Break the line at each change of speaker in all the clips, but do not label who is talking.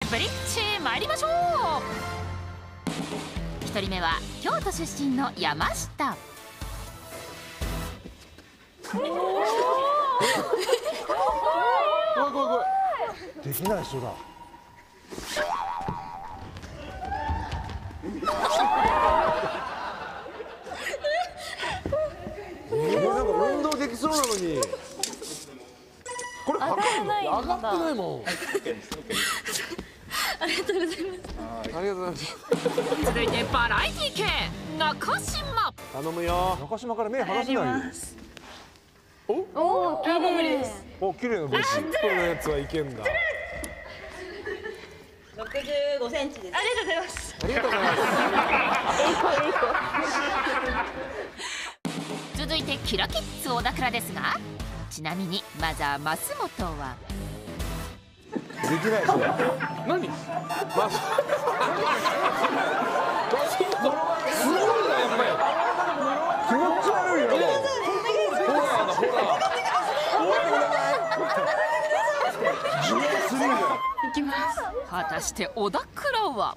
ブリッジ参りましょう。1人目は京都出身の山下。
怖い怖い怖い。
できない人だ。なんか運動できそうなのに。これ測るの？
上がってないもん。
ありがとうございます。
ありがとうございます。
続いてバラエティ系中島。
頼むよ。
中島から目離せないよ。
おお、綺麗。
お、綺麗な帽子。
このやつはいけんだ。
65センチです。
ありがとうございます。
ありがとうございます。
続いてキラキッズ小田倉ですが、ちなみにマザー増本は
できない人だ。
何？すごいなやっぱり。
気持ち悪いよ。
ホラーだホラ
いきます。
果たして小田倉は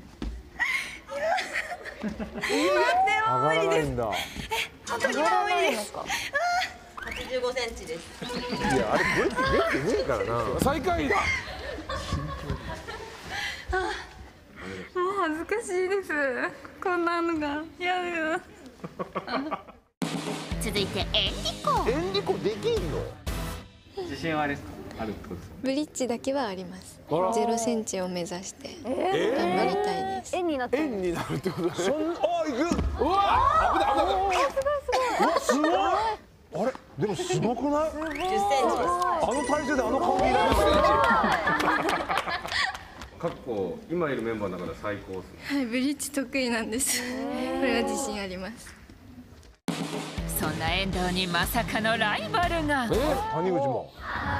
上がらないんだ。
85センチです。
いや、あれグッてねえからな。
ー。最下位だ。
もう恥ずかしいです。こんなのが嫌だ。
続いてエンリコ。
エンリコできんの？
自信はあるってことですか？
ブリッジだけはあります。
あら
0センチを目指して頑張りたいです。
円になってる。
円になるってことだね。
あ、いく。
うわー、危ない危ない危ない。
すごい。あれ、でもすごくない？
10センチです。
あの体重であの顔にいられる。
過去今いるメンバーの中で最高ですね。
はい、ブリッジ得意なんです。これは自信あります。
そんな遠藤にまさかのライバルが。
谷口も。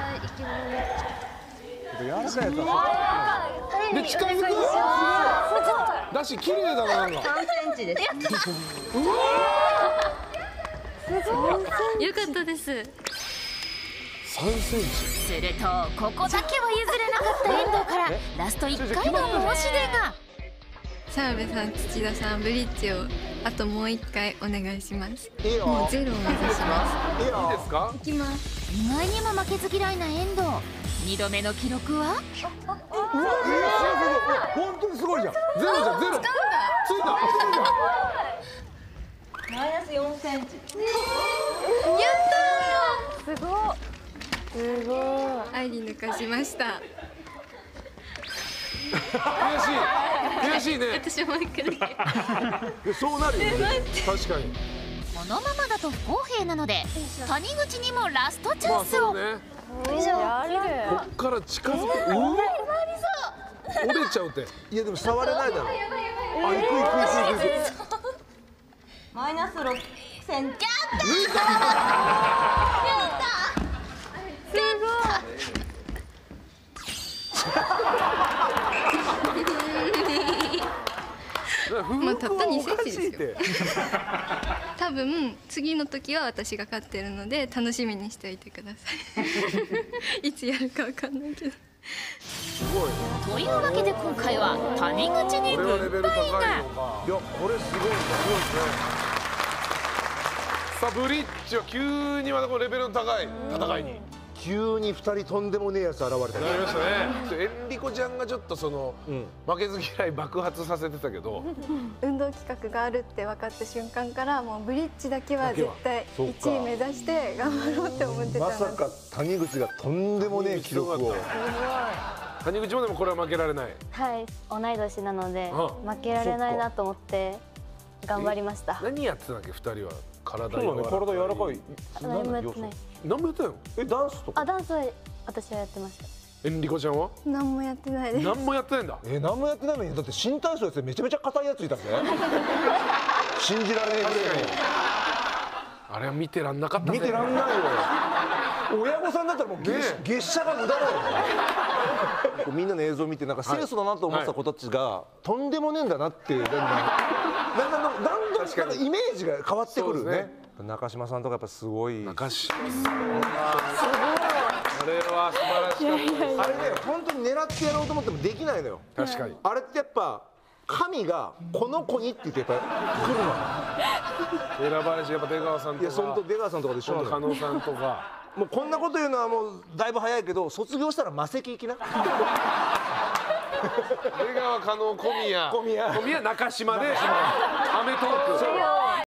柔らかいやつだ。
で近づく。だし綺麗だななんか。
3センチです。
よかったです。
3センチ。
するとここだけは譲れなかった遠藤からラスト1回の申し出が。
澤部さん、土田さん、ブリッジをあともう1回お願いします。
いいよ。
もうゼロを目指しま
いいよ。
いいですか？
す。いきます。
意外にも負けず嫌いな遠藤。2度目の記録は
本当にすごいじゃん。
ゼロじゃんゼロ。ついた。
マイナス4センチ。
すごい。すごい。
愛に抜かしました。
悔しい悔しいね。
私もう1回だけ。
そうなるよね。確かに。
このままだと不公平なので谷口にもラストチャ
まあ
ンスを。
そうね。こっから近づく。折れちゃうって。
いやでも触れないだろ。あ、行く。
マイナス6センチ。
もうたった2センチですよ。
おかしいって。
多分次の時は私が勝ってるので楽しみにしておいてください。いつやるかわかんないけど。
すごい。
というわけで今回は谷口に
これはレベル高いの
軍配が。
か。
いや、これすごいんだ。
さあブリッジは急にまたこのレベルの高い戦いに
急に2人とんでもねえやつ現れたね。
なりましたね。エンリコちゃんがちょっとその、負けず嫌い爆発させてたけど、
運動企画があるって分かった瞬間からもうブリッジだけは絶対1位目指して頑張ろうって思ってたので、
まさか谷口がとんでもねえ記録を。
谷口もでもこれは負けられない。
はい、同い年なので
あ
負けられないなと思って頑張りました。
何やってたんだっけ2人は。体
そうだね、体柔らかい。
何もやってない。
何もやってないの？
ダンスとか。
あ、ダンスは私はやってました。
エンリコちゃんは
何もやってないです。
何もやってないんだ。
何もやってないのに、だって新体操やってめちゃめちゃ硬いやついたぜ。信じられないぐらいの。
あれは見てらんなかったね。
見てらんないよ。親御さんだったらもう月謝が無駄だよ。みんなの映像を見てなんか清楚だなと思ってた子たちがとんでもねえんだなってだんだんイメージが変わってくるね。中島さんとかやっぱすごい。
中島さん。あれは素晴らしかったです。
あれね本当に狙ってやろうと思ってもできないのよ。
確かに。
あれってやっぱ神がこの子にって言ってやっぱ来るの。
選ばれしやっぱ出川さんとか。
いや本当出川さんとかでしょ。
加納さんとか。
もうこんなこと言うのはもうだいぶ早いけど卒業したら魔石行きな。
出川加納小宮中島でアメトーーク。